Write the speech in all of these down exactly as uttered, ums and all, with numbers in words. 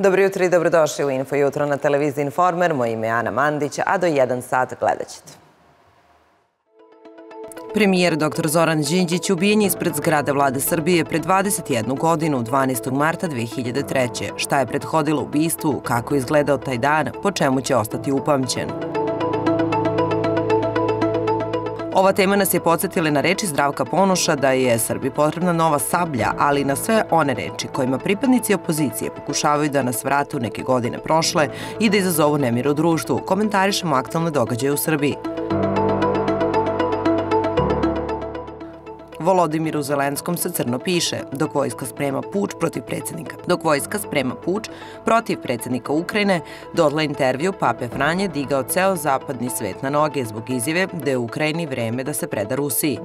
Dobro jutro i dobrodošli u Info jutro na televiziji Informer. Moje ime je Ana Mandić, a do jedan sat gledat ćete. Premijer doktor Zoran Đinđić ubijen je ispred zgrade Vlade Srbije pre dvadeset jednu godinu, dvanaestog marta dve hiljade treće. Šta je prethodilo ubistvu, kako je izgledao taj dan, po čemu će ostati upamćen? Ova tema nas je podsjetila na reči Zdravka Ponoša da je Srbiji potrebna nova sablja, ali i na sve one reči kojima pripadnici opozicije pokušavaju da nas vrate u neke godine prošle i da izazovu nemir u društvu. Komentarišemo aktualne događaje u Srbiji. Volodimiru Zelenskom se crno piše, dok vojska sprema puč protiv predsjednika. Dok vojska sprema puč protiv predsjednika Ukrajine, dotle intervju Pape Franje digao ceo zapadni svet na noge zbog izjave da je u Ukrajini vreme da se preda Rusiji.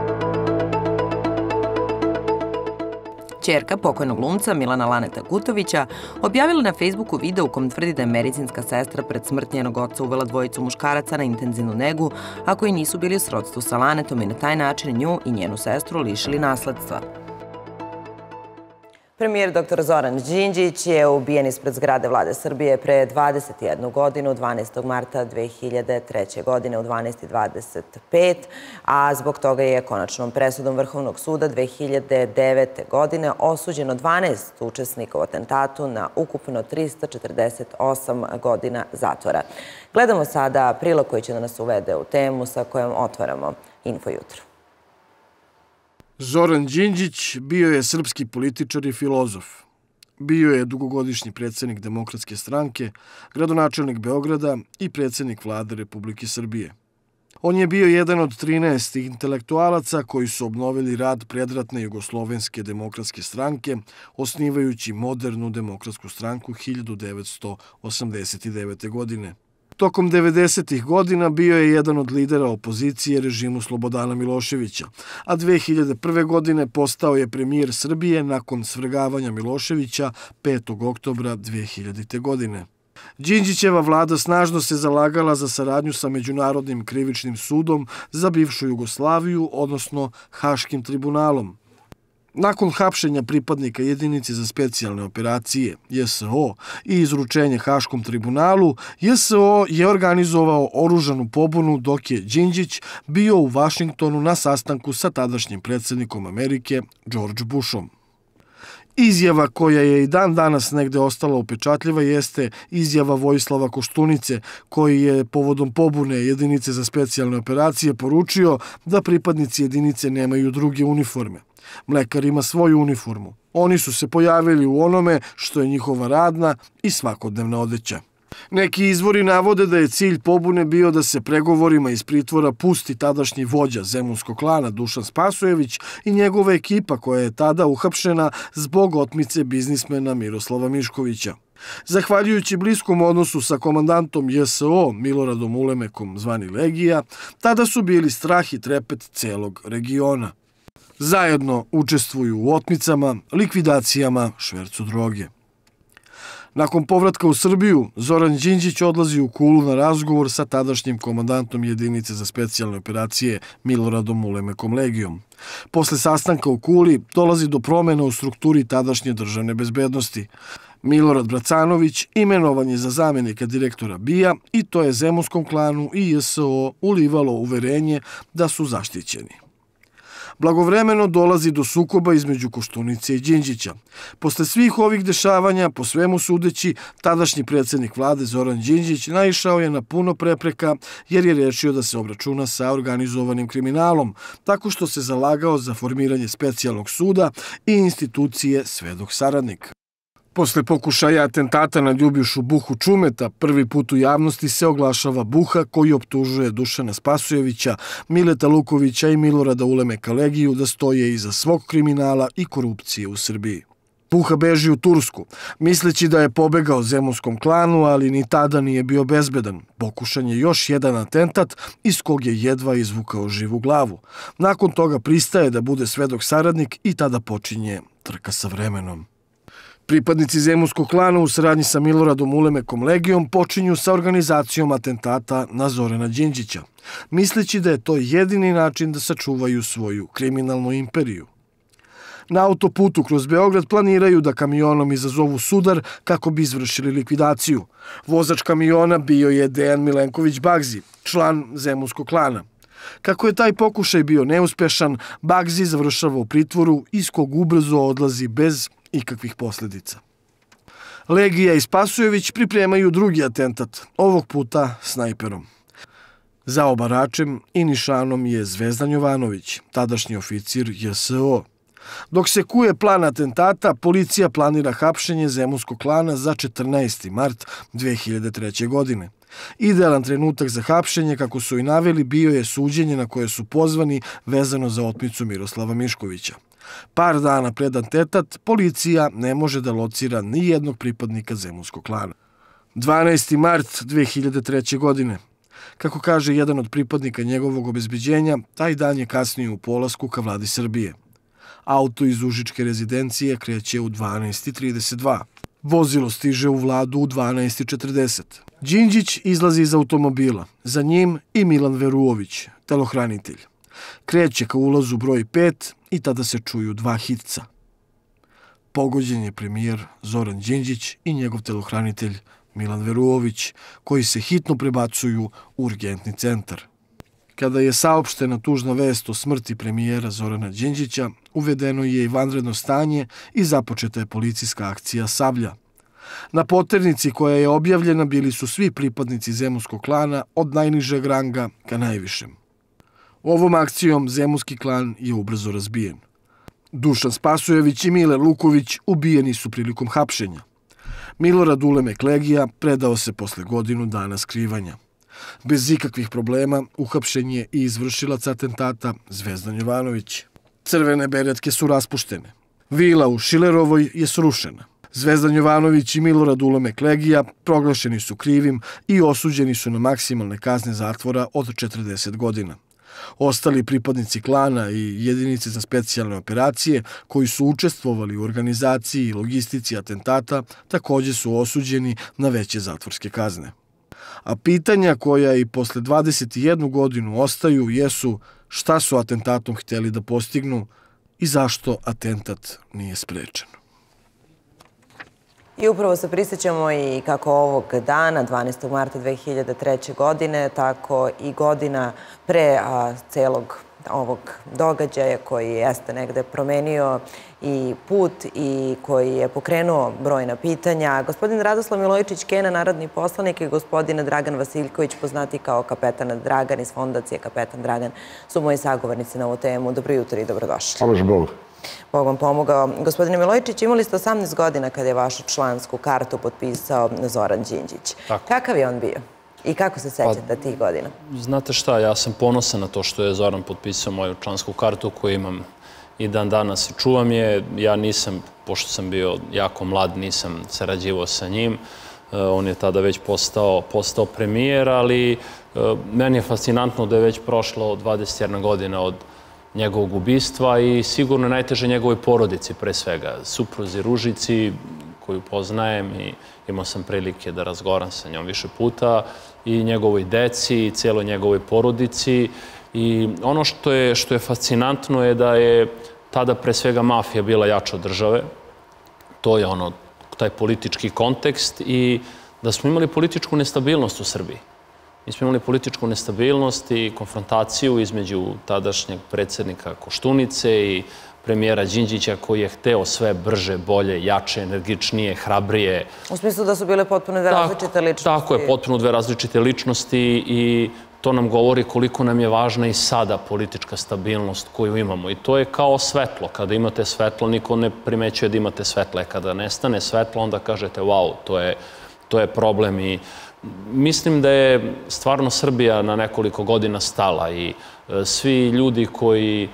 Ćerka pokojnog glumca Milana Laneta Gutovića objavila na Facebooku video u kom tvrdi da je medicinska sestra pred smrt njenog oca uvela dvojicu muškaraca na intenzivnu negu, a koji nisu bili u srodstvu sa Lanetom i na taj način nju i njenu sestru lišili nasledstva. Premijer doktor Zoran Đinđić je ubijen ispred zgrade Vlade Srbije pre dvadeset jednu godinu, dvanaestog marta dve hiljade treće. godine u dvanaest i dvadeset pet, a zbog toga je konačnom presudom Vrhovnog suda dve hiljade devete. godine osuđeno dvanaest učesnika u atentatu na ukupno trista četrdeset osam godina zatvora. Gledamo sada prilog koji će da nas uvede u temu sa kojom otvaramo Info jutro. Zoran Đinđić bio je srpski političar i filozof. Bio je dugogodišnji predsjednik Demokratske stranke, gradonačelnik Beograda i predsjednik vlade Republike Srbije. On je bio jedan od trinaest intelektualaca koji su obnovili rad predratne Jugoslovenske demokratske stranke, osnivajući modernu demokratsku stranku hiljadu devetsto osamdeset devete. godine. Tokom devedesetih godina bio je jedan od lidera opozicije režimu Slobodana Miloševića, a dve hiljade prve. godine postao je premijer Srbije nakon svrgavanja Miloševića petog oktobra dve hiljadite. godine. Đinđićeva vlada snažno se zalagala za saradnju sa Međunarodnim krivičnim sudom za bivšu Jugoslaviju, odnosno Haškim tribunalom. Nakon hapšenja pripadnika jedinice za specijalne operacije J S O i izručenje Haškom tribunalu, J S O je organizovao oružanu pobunu dok je Đinđić bio u Vašingtonu na sastanku sa tadašnjim predsjednikom Amerike George Bushom. Izjava koja je i dan danas negde ostala upečatljiva jeste izjava Vojislava Koštunice, koji je povodom pobune jedinice za specijalne operacije poručio da pripadnici jedinice nemaju druge uniforme. Mlekar ima svoju uniformu. Oni su se pojavili u onome što je njihova radna i svakodnevna odeća. Neki izvori navode da je cilj pobune bio da se pregovorima iz pritvora pusti tadašnji vođa zemunskog klana Dušan Spasojević i njegova ekipa koja je tada uhapšena zbog otmice biznismena Miroslava Miškovića. Zahvaljujući bliskom odnosu sa komandantom J S O Miloradom Ulemekom zvani Legija, tada su bili strah i trepet celog regiona. Zajedno učestvuju u otmicama, likvidacijama, švercu droge. Nakon povratka u Srbiju, Zoran Đinđić odlazi u Kulu na razgovor sa tadašnjim komandantom jedinice za specijalne operacije Miloradom Ulemekom Legijom. Posle sastanka u Kuli dolazi do promjena u strukturi tadašnje državne bezbednosti. Milorad Bracanović imenovan je za zamjenika direktora B I A i to je zemunskom klanu i J S O ulivalo uverenje da su zaštićeni. Blagovremeno dolazi do sukoba između Koštunice i Đinđića. Posle svih ovih dešavanja, po svemu sudeći, tadašnji predsjednik vlade Zoran Đinđić naišao je na puno prepreka jer je rešio da se obračuna sa organizovanim kriminalom, tako što se zalagao za formiranje specijalnog suda i institucije svedok saradnik. Posle pokušaja atentata na Ljubišu Buhu Čumeta, prvi put u javnosti se oglašava Buha koji optužuje Dušana Spasojevića, Mileta Lukovića i Milorada Ulemeka Legiju da stoje iza svog kriminala i korupcije u Srbiji. Buha beži u Tursku, misleći da je pobegao zemunskom klanu, ali ni tada nije bio bezbedan. Pokušan je još jedan atentat iz kog je jedva izvukao živu glavu. Nakon toga pristaje da bude svedok saradnik i tada počinje trka sa vremenom. Pripadnici zemunskog klana u saradnji sa Miloradom Ulemekom Legijom počinju sa organizacijom atentata na Zorana Đinđića, misleći da je to jedini način da sačuvaju svoju kriminalnu imperiju. Na autoputu kroz Beograd planiraju da kamionom izazovu sudar kako bi izvršili likvidaciju. Vozač kamiona bio je Dejan Milenković Bagzi, član zemunskog klana. Kako je taj pokušaj bio neuspešan, Bagzi završava u pritvoru iz kog ubrzo odlazi bez ikakvih posljedica. Legija i Spasojević pripremaju drugi atentat, ovog puta snajperom. Za obaračem i nišanom je Zvezdan Jovanović, tadašnji oficir J S O. Dok se kuje plan atentata, policija planira hapšenje zemunskog klana za četrnaesti mart dve hiljade treće. godine. Idealan trenutak za hapšenje, kako su i naveli, bio je suđenje na koje su pozvani vezano za otmicu Miroslava Miškovića. Par dana pred atentat, policija ne može da locira ni jednog pripadnika zemunskog klana. dvanaesti mart dve hiljade treće. godine. Kako kaže jedan od pripadnika njegovog obezbeđenja, taj dan je kasnije u polasku ka vladi Srbije. Auto iz užičke rezidencije kreće u dvanaest i trideset dva. Vozilo stiže u vladu u dvanaest i četrdeset. Đinđić izlazi iz automobila. Za njim i Milan Veruović, telohranitelj. Kreće ka ulazu broj pet i tada se čuju dva hitca. Pogođen je premijer Zoran Đinđić i njegov telohranitelj Milan Veruović, koji se hitno prebacuju u urgentni centar. Kada je saopštena tužna vest o smrti premijera Zorana Đinđića, uvedeno je i vanredno stanje i započeta je policijska akcija Sablja. Na poternici koja je objavljena bili su svi pripadnici zemunskog klana od najnižeg ranga ka najvišem. Ovom akcijom zemunski klan je ubrzo razbijen. Dušan Spasojević i Mile Luković ubijeni su prilikom hapšenja. Milorad Ulemek Legija predao se posle godinu dana skrivanja. Bez ikakvih problema uhapšen je i izvršilac atentata Zvezdan Jovanović. Crvene beretke su raspuštene. Vila u Šilerovoj je srušena. Zvezdan Jovanović i Milorad Ulemek Legija proglašeni su krivim i osuđeni su na maksimalne kazne zatvora od četrdeset godina. Ostali pripadnici klana i jedinice za specijalne operacije koji su učestvovali u organizaciji i logistici atentata također su osuđeni na veće zatvorske kazne. A pitanja koja i posle dvadeset jednu godinu ostaju jesu šta su atentatom htjeli da postignu i zašto atentat nije sprečen. I upravo se prisjećamo i kako ovog dana, dvanaestog marta dve hiljade treće. godine, tako i godina pre a, celog ovog događaja koji jeste negde promenio i put i koji je pokrenuo brojna pitanja. Gospodin Radoslav Milojičić Kena, narodni poslanik, i gospodin Dragan Vasiljković, poznati kao Kapetan Dragan iz fondacije Kapetan Dragan, su moji sagovornici na ovu temu. Dobro jutro i dobrodošli. Pomož Bog. Bog vam pomogao. Gospodine Milojičić, imali ste osamnaest godina kada je vašu člansku kartu potpisao Zoran Đinđić. Kakav je on bio? I kako se sećate tih godina? Znate šta, ja sam ponosan na to što je Zoran potpisao moju člansku kartu koju imam i dan danas i čuvam je. Ja nisam, pošto sam bio jako mlad, nisam sarađivao sa njim. On je tada već postao, postao premijer, ali meni je fascinantno da je već prošlo dvadeset jedna godina od njegovog ubistva i sigurno najteže njegovoj porodici pre svega. Supruzi Ružici, koju poznajem i imao sam prilike da razgovaram sa njom više puta, i njegovoj deci i cijeloj njegovoj porodici. I ono što je, što je fascinantno je da je tada pre svega mafija bila jača od države. To je ono, taj politički kontekst, i da smo imali političku nestabilnost u Srbiji. Mi smo imali političku nestabilnost i konfrontaciju između tadašnjeg predsjednika Koštunice i premijera Đinđića, koji je hteo sve brže, bolje, jače, energičnije, hrabrije. U smislu da su bile potpuno dve različite ličnosti. Tako je, potpuno dve različite ličnosti, i to nam govori koliko nam je važna i sada politička stabilnost koju imamo. I to je kao svetlo. Kada imate svetlo, niko ne primećuje da imate svetlo. Kada nestane svetlo, onda kažete, wow, to je, to je problem. I mislim da je stvarno Srbija na nekoliko godina stala, i svi ljudi koji,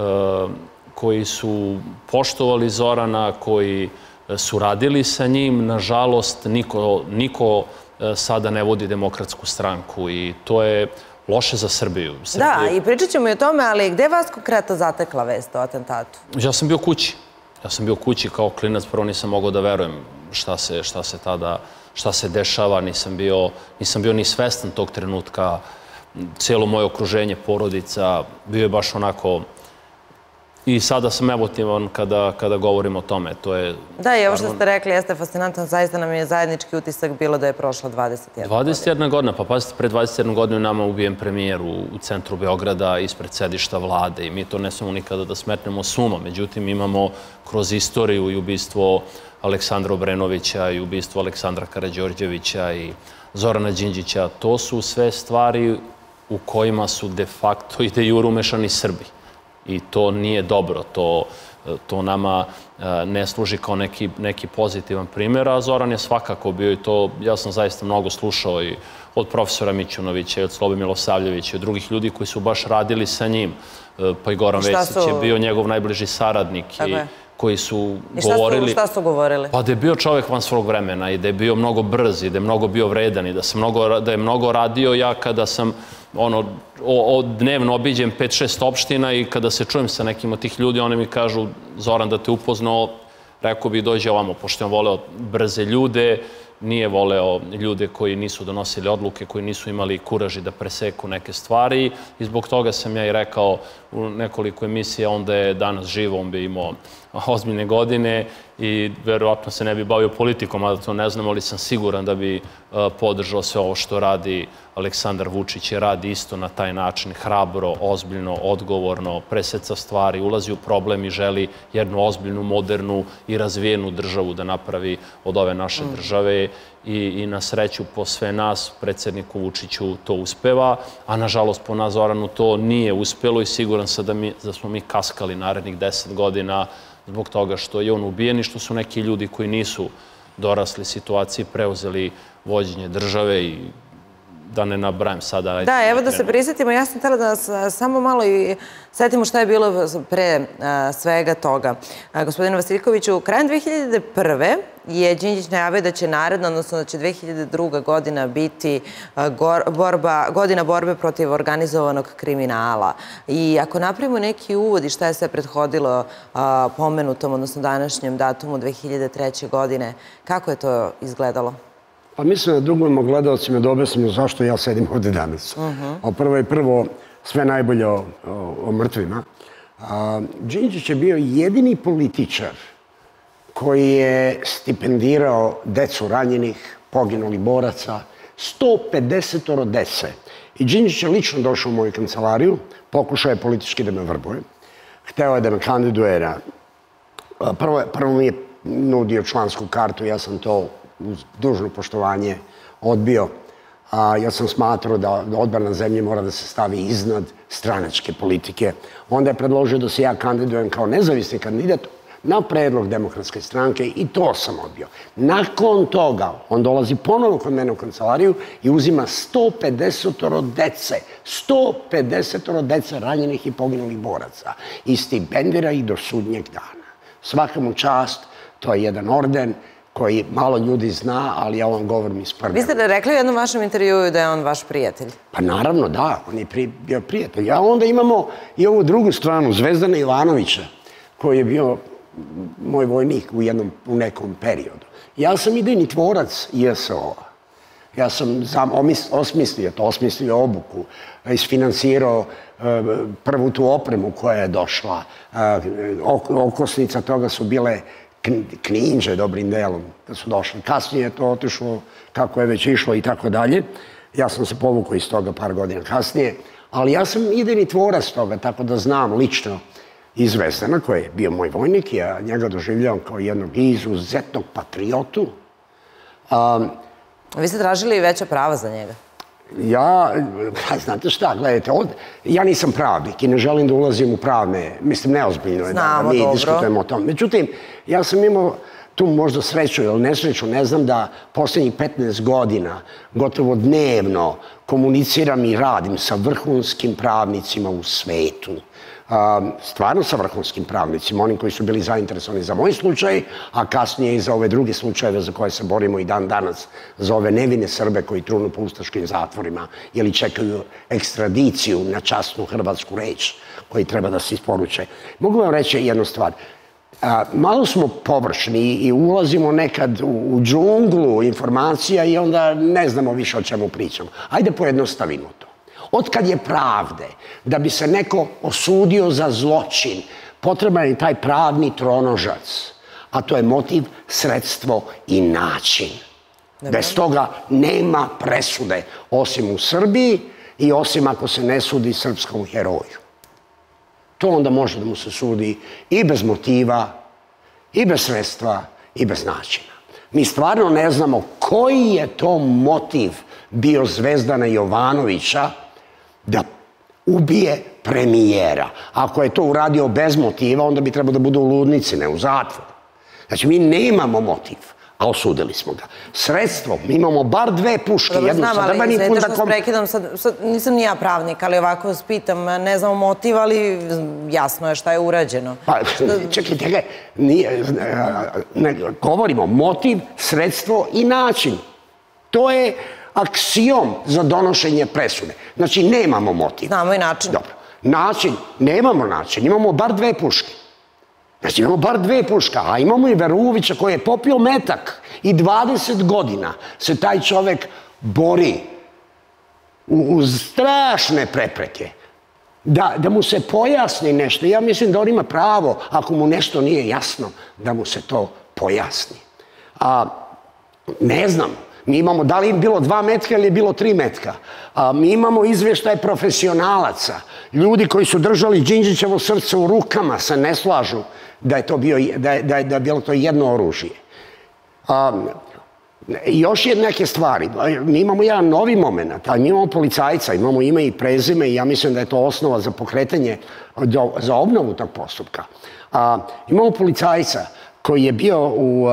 koji su poštovali Zorana, koji su radili sa njim, nažalost, niko, niko sada ne vodi Demokratsku stranku, i to je loše za Srbiju. Da, i pričat ćemo i o tome, ali gde vas konkretno zatekla vest o atentatu? Ja sam bio kući. Ja sam bio kući kao klinac, prvo nisam mogao da verujem šta se, šta se tada, šta se dešava, nisam bio, nisam bio ni svestan tog trenutka. Cijelo moje okruženje, porodica, bio je baš onako I sada sam emotivan kada, kada govorim o tome. To je, da, i ovo što ste rekli jeste fascinantno. Zaista nam je zajednički utisak bilo da je prošla dvadeset jedna godina. dvadeset jedna godina, pa pazite, pre dvadeset jednu godinu nama ubijen premijer u, u centru Beograda ispred sedišta vlade i mi to ne smemo nikada da smetnemo s uma. Međutim, imamo kroz istoriju i ubistvo Aleksandra Obrenovića i ubistvo Aleksandra Karađorđevića i Zorana Đinđića. To su sve stvari u kojima su de facto i de jure umešani Srbi. I to nije dobro, to, to nama ne služi kao neki, neki pozitivan primjer, a Zoran je svakako bio i to, ja sam zaista mnogo slušao i od profesora Mićunovića, i od Slobe Milosavljevića, i od drugih ljudi koji su baš radili sa njim, pa i Goran Vesić su... je bio njegov najbliži saradnik i koji su govorili... I šta su govorili? Pa da je bio čovjek van svog vremena i da je bio mnogo brz i da je mnogo bio vredan i da, sam mnogo, da je mnogo radio. Ja kada sam ono, o, o, dnevno obiđem pet šest opština i kada se čujem sa nekim od tih ljudi, oni mi kažu, Zoran, da te upoznao, rekao bi dođe ovamo, pošto je on voleo brze ljude, nije voleo ljude koji nisu donosili odluke, koji nisu imali kuraži da preseku neke stvari i zbog toga sam ja i rekao u nekoliko emisija, onda je danas živo, on bi imao ozbiljne godine i verovatno se ne bi bavio politikom, ali to ne znam, ali sam siguran da bi podržao sve ovo što radi Aleksandar Vučić, je radi isto na taj način, hrabro, ozbiljno, odgovorno, preseca stvari, ulazi u problem i želi jednu ozbiljnu, modernu i razvijenu državu da napravi od ove naše države i, i na sreću po sve nas, predsjedniku Vučiću to uspeva, a nažalost po nas Zoranu to nije uspelo i siguran sam da, mi, da smo mi kaskali narednih deset godina zbog toga što je on ubijen i što su neki ljudi koji nisu dorasli situaciji preuzeli vođenje države i da ne nabrajam sada. Da, evo da se prisjetimo, ja sam htjela da nas samo malo i setimo šta je bilo pre svega toga. Gospodine Vasiljkoviću, krajem dve hiljade prve je Đinđić najavio da će naredna, odnosno da će dve hiljade druga godina biti borba, godina borbe protiv organizovanog kriminala. I ako napravimo neki uvod i šta je sve prethodilo pomenutom, odnosno današnjem datumu dve hiljade treće. godine, kako je to izgledalo? Pa mislim da drugim gledalcima da objasnimo zašto ja sedim ovde danas. A prvo je prvo sve najbolje o, o, o mrtvima. Đinđić je bio jedini političar koji je stipendirao decu ranjenih, poginulih boraca, sto pedeset dece. I Đinđić je lično došao u moju kancelariju, pokušao je politički da me vrbuje. Hteo je da me kandiduje na... Prvo, prvo mi je nudio člansku kartu, ja sam to uz dužno poštovanje odbio. A ja sam smatrao da odbrana zemlje mora da se stavi iznad stranačke politike. Onda je predložio da se ja kandidujem kao nezavisni kandidat na predlog Demokratske stranke i to sam odbio. Nakon toga on dolazi ponovo kod mene u kancelariju i uzima sto pedeset dece. sto pedeset dece ranjenih i poginulih boraca. I stipendira ih do sudnjeg dana. Svaka mu čast, to je jedan orden koji malo ljudi zna, ali ja vam govorim iz prve. Vi ste rekli u jednom vašem intervjuu da je on vaš prijatelj. Pa naravno, da, on je bio prijatelj. A onda imamo i ovu drugu stranu, Zvezdana Ivanovića, koji je bio moj vojnik u, jednom, u nekom periodu. Ja sam idejni tvorac I S O-a. Ja sam osmislio to, osmislio obuku, isfinansirao prvu tu opremu koja je došla. Okosnica toga su bile Kninđe dobrim delom kad su došli. Kasnije je to otišlo kako je već išlo i tako dalje. Ja sam se povukao iz toga par godina kasnije, ali ja sam idejni tvorac toga, tako da znam lično i Zvezdana, koji je bio moj vojnik, ja njega doživljavam kao jednog izuzetnog patriotu. Um, Vi ste tražili veća prava za njega? Ja, znate šta, gledajte, od, ja nisam pravnik i ne želim da ulazim u pravne, mislim, neozbiljno je da mi diskutujemo o tom. Međutim, ja sam imao tu možda sreću ili nesreću, ne znam da poslednjih petnaest godina gotovo dnevno komuniciram i radim sa vrhunskim pravnicima u svetu. Stvarno sa vrhunskim pravnicima, onim koji su bili zainteresovani za moj slučaj, a kasnije i za ove druge slučajeve za koje se borimo i dan danas, za ove nevine Srbe koji trunu po ustaškim zatvorima ili čekaju ekstradiciju na časnu hrvatsku reč koji treba da se isporuče. Mogu vam reći jednu stvar. Malo smo površni i ulazimo nekad u džunglu informacija i onda ne znamo više o čemu pričamo. Ajde pojednostavimo to. Otkad je pravde, da bi se neko osudio za zločin, Potreban je taj pravni tronožac, a to je motiv, sredstvo i način. Bez toga nema presude, osim u Srbiji i osim ako se ne sudi srpskom heroju. To onda može da mu se sudi i bez motiva, i bez sredstva, i bez načina. Mi stvarno ne znamo koji je to motiv bio Zvezdana Jovanovića da ubije premijera. Ako je to uradio bez motiva, onda bi trebalo da bude u ludnici, ne u zatvoru. Znači, mi nemamo motiv, a osudili smo ga. Sredstvo, mi imamo bar dve puške, jednu sa drvenim pundakom. Znam, ali što prekidam, sad nisam ni ja pravnik, ali ovako vas pitam, ne znamo motiv, ali jasno je šta je urađeno. Pa, čekajte, govorimo motiv, sredstvo i način. To je aksijom za donošenje presude. Znači, nemamo motiv. Znamo i način. Dobro. Način, nemamo način, imamo bar dve puške. Znači, imamo bar dve puška, a imamo i Veruvića koji je popio metak i dvadeset godina se taj čovek bori uz strašne prepreke da mu se pojasni nešto. Ja mislim da on ima pravo, ako mu nešto nije jasno, da mu se to pojasni. Ne znam, mi imamo, da li je bilo dva metka ili je bilo tri metka. Mi imamo izveštaje profesionalaca. Ljudi koji su držali Đinđićevo srce u rukama se ne slažu da je to bilo to jedno oružje. I još je neke stvari. Mi imamo jedan novi moment, a mi imamo policajca, imamo ime i prezime i ja mislim da je to osnova za pokretanje, za obnovu tog postupka. Imamo policajca koji je bio u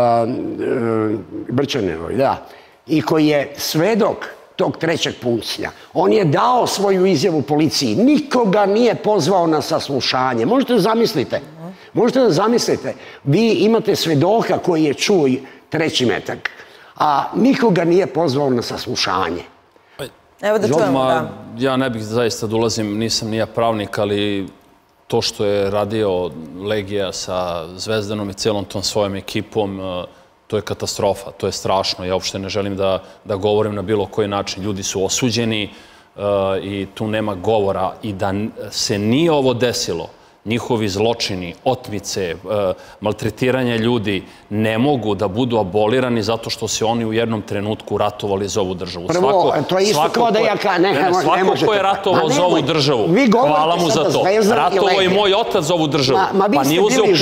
Brčanevoj, da, i koji je svedok tog trećeg pucnja. On je dao svoju izjavu policiji. Nikoga nije pozvao na saslušanje. Možete da zamislite. Možete da zamislite. Vi imate svedoka koji je čuo treći metak, a nikoga nije pozvao na saslušanje. Evo da čujemo, da. Ja ne bih zaista da ulazim, nisam ni ja pravnik, ali to što je radio Legija sa Zvezdanom i celom tom svojom ekipom, to je katastrofa, to je strašno. Ja uopšte ne želim da govorim na bilo koji način. Ljudi su osuđeni i tu nema govora. I da se nije ovo desilo, njihovi zločini, otmice, maltretiranje ljudi ne mogu da budu abolirani zato što se oni u jednom trenutku ratovali za ovu državu. Prvo, to je isto kao da ja ka... Ne, ne možete. Svako ko je ratovao za ovu državu, hvala mu za to. Ratovao i moj otac za ovu državu. Pa nije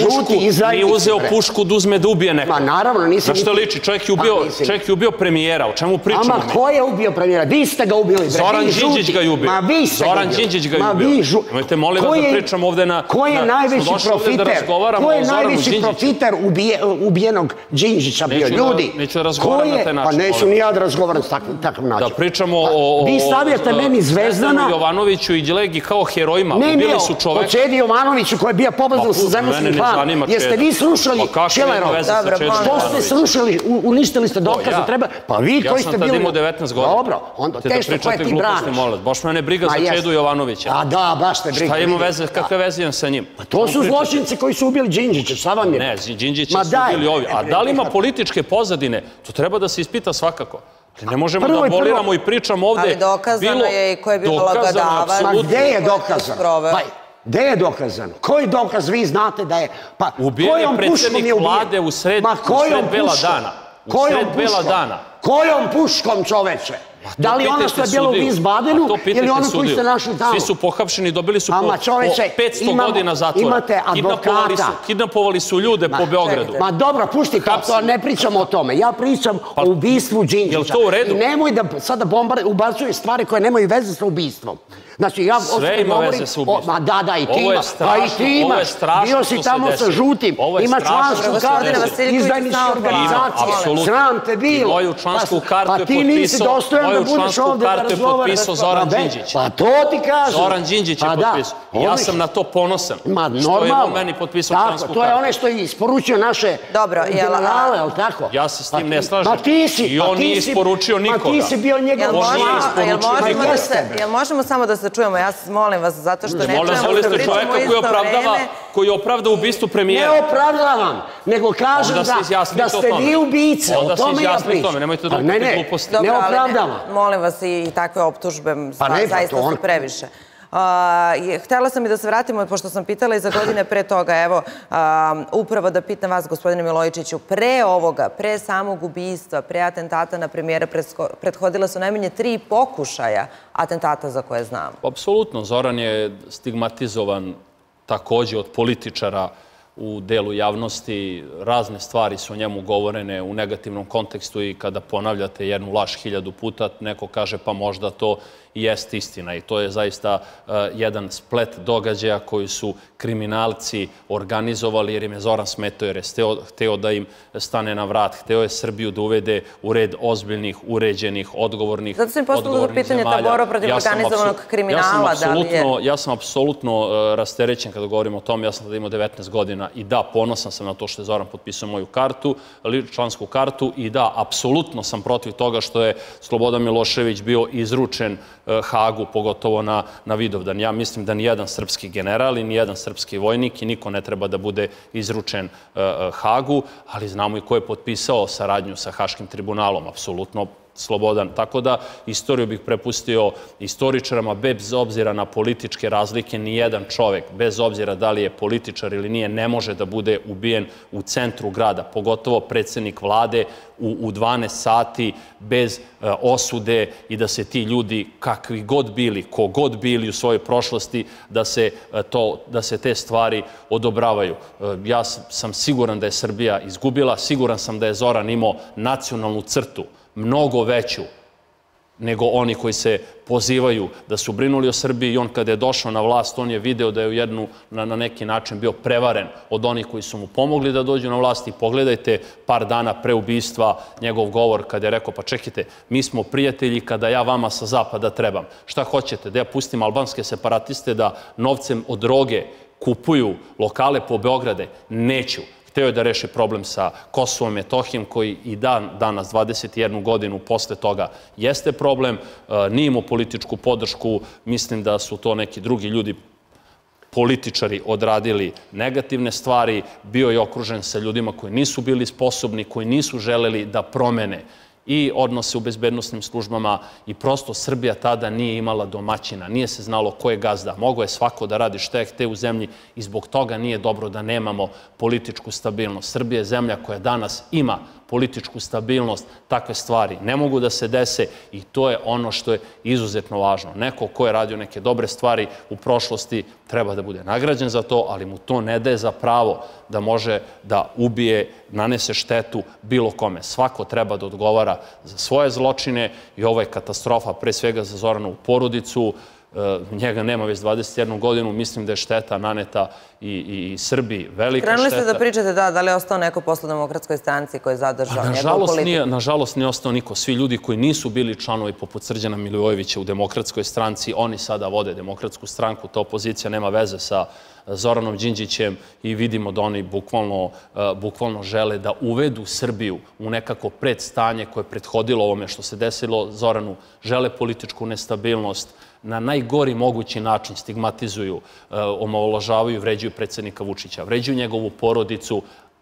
uzeo pušku da uzme da ubije nekog. Ma naravno, nisam... Znaš što liči? Čovjek je ubio premijera. O čemu pričamo mi? Ama ko je ubio premijera? Vi ste ga ubili. Zoran Đinđić ga je ubio. Zoran Đinđić ga je ubio. Nemojte molim vas da pričamo ovde na... Ko je najveći profiter? Ko je najveći profiter ubijenog Đinđića bio? Ljudi, neću da razgovaram na taj način. Pa neću ni ja da razgovaram s takav način. Da pričamo o... Vi stavljate meni Zvezdana... Jovanoviću i Legi kao herojima. Ne, ne, o Čedi Jovanoviću koji je bio pobazan sa zemljskim planom. Jeste vi slušali Čelerov? Što ste slušali? Uništili ste dokaze? Pa vi koji ste bili... Ja sam tad imao devetnaest godina. Dobro, onda teško koje ti braniš. Baš me ne briga za Čedu Jovanovića. A da, baš te briga. Šta ima veze, kakve veze imam sa njim? To su zločinci koji su ubili Đinđića, šta vam je? Ne, Đinđića su ubili ovi. A da li ima političke pozadine? To treba da se ispita svakako. Ne možemo da aboliramo i pričamo ovde... Ali dokazano je i ko je bio lagadavan. Ma gde je dokazano? Gde je dokazano? Koji dokaz vi znate da je... Ubijen je predsjednik vlade u sred bela dana. U sred bela dana. Kojom puškom, čoveče? Da li ono što je bilo u Wiesbadenu ili ono koji ste našli tamo? Svi su pohapšeni, dobili su po petsto godina zatvora. Imate advokata. Kidnapovali su ljude po Beogradu. Ma dobro, pušti to, ne pričam o tome. Ja pričam o ubistvu Đinđića. Je li to u redu? I nemoj da sada ubacuje stvari koje nemaju veze sa ubistvom. Sve ima veze sa ubistvom. Ma da, da, i ti imaš. Pa i ti imaš. Bio si tamo sa žutim. Imaš člansku kartu izdajničke organizacije. Sram te bilo. Moju člansku kartu je potpisao Moju člansku kartu je potpisao Zoran Đinđić. Pa to ti kažem. Zoran Đinđić je potpisao. Ja sam na to ponosan. Ma normalno. Što je on meni potpisao člansku kartu. To je onaj što je isporučio naše generale, ali tako? Ja se s tim ne slažem. Ma ti si. I on nije isporučio nikoga. Ma ti si bio njegov član. Jel možemo samo da se čujemo? Ja se molim vas, zato što ne čujemo da pričamo u isto vreme. Koji opravda ubistvo premijera. Ne opravdavam, nego kažem da ste vi ubice. O tome ja pričam. Nemojte da upite gluposti. Ne opravdavam. Molim vas, i takve optužbe zaista su previše. Htela sam i da se vratimo, pošto sam pitala i za godine pre toga, evo, upravo da pitam vas, gospodine Milojičiću, pre ovoga, pre samog ubistva, pre atentata na premijera, prethodila su najmanje tri pokušaja atentata za koje znamo. Apsolutno, Zoran je stigmatizovan takođe od političara u delu javnosti. Razne stvari su o njemu govorene u negativnom kontekstu i kada ponavljate jednu laž hiljadu puta, neko kaže pa možda to i jeste istina. I to je zaista jedan splet događaja koji su kriminalci organizovali jer im je Zoran smetao, jer je hteo da im stane na vrat, hteo je Srbiju da uvede u red ozbiljnih, uređenih, odgovornih zemalja. Zato sam im postavila pitanje ta borba protiv organizovanog kriminala. Ja sam apsolutno rasterećen kada govorim o tom. Ja sam tada imao devetnaest godina i da, ponosan sam na to što je Zoran potpisao moju kartu, člansku kartu i da, apsolutno sam protiv toga što je Slobodan Milošević bio izručen Hagu, pogotovo na, na Vidovdan. Ja mislim da nijedan srpski general i nijedan srpski vojnik i niko ne treba da bude izručen uh, Hagu, ali znamo i ko je potpisao saradnju sa Haškim tribunalom, apsolutno Slobodan. Tako da istoriju bih prepustio istoričarama, bez obzira na političke razlike, nijedan čovek, bez obzira da li je političar ili nije, ne može da bude ubijen u centru grada, pogotovo predsjednik vlade u, u dvanaest sati, bez uh, osude i da se ti ljudi, kakvi god bili, kogod bili u svojoj prošlosti, da se, uh, to, da se te stvari odobravaju. Uh, ja sam siguran da je Srbija izgubila, siguran sam da je Zoran imao nacionalnu crtu, mnogo veću nego oni koji se pozivaju da su brinuli o Srbiji i on kada je došao na vlast, on je video da je u jednu, na, na neki način bio prevaren od onih koji su mu pomogli da dođu na vlast i pogledajte par dana pre ubistva njegov govor kada je rekao pa čekajte, mi smo prijatelji kada ja vama sa zapada trebam. Šta hoćete, da ja pustim albanske separatiste da novcem od droge kupuju lokale po Beograde? Neću. Hteo je da reši problem sa Kosovom i Metohijom, koji i dan danas, dvadeset jednu godinu posle toga, jeste problem. Nije imao političku podršku, mislim da su to neki drugi ljudi, političari, odradili negativne stvari. Bio je okružen sa ljudima koji nisu bili sposobni, koji nisu želeli da promene i odnose u bezbednostnim službama i prosto Srbija tada nije imala domaćina, nije se znalo ko je gazda, mogo je svako da radi šta je hteo u zemlji i zbog toga nije dobro da nemamo političku stabilnost. Srbija je zemlja koja danas ima političku stabilnost, takve stvari ne mogu da se dese i to je ono što je izuzetno važno. Neko ko je radio neke dobre stvari u prošlosti treba da bude nagrađen za to, ali mu to ne daje za pravo da može da ubije, nanese štetu bilo kome. Svako treba da odgovara za svoje zločine i ovo je katastrofa pre svega za Zoranovu porodicu. Njega nema već dvadeset jednu godinu, mislim da je šteta naneta i, i, i Srbiji, velika šteta. Krenuli ste da pričate da, da li je ostao neko posle Demokratskoj stranci koji je zadržao njegovu politiku? Nažalost nije ostao niko. Svi ljudi koji nisu bili članovi poput Srđana Milivojevića u Demokratskoj stranci, oni sada vode Demokratsku stranku. Ta opozicija nema veze sa Zoranom Đinđićem i vidimo da oni bukvalno, bukvalno žele da uvedu Srbiju u nekako predstanje koje je prethodilo ovome što se desilo Zoranu. Žele političku nestabilnost, na najgori mogući način stigmatizuju, omalovažavaju i vređuju predsjednika Vučića. Vređuju njegovu porodicu